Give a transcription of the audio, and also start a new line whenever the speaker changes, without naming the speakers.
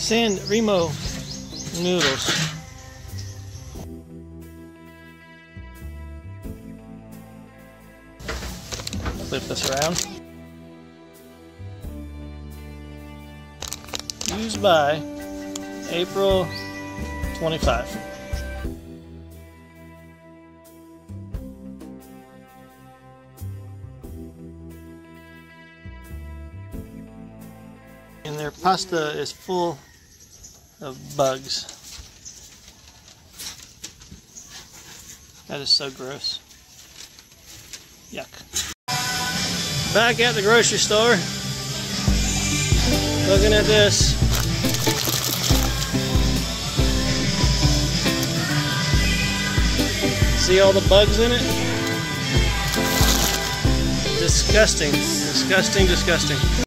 San Remo noodles. Flip this around. Used by April 25. And their pasta is full of bugs. That is so gross. Yuck. Back at the grocery store, looking at this. See all the bugs in it? Disgusting, disgusting, disgusting.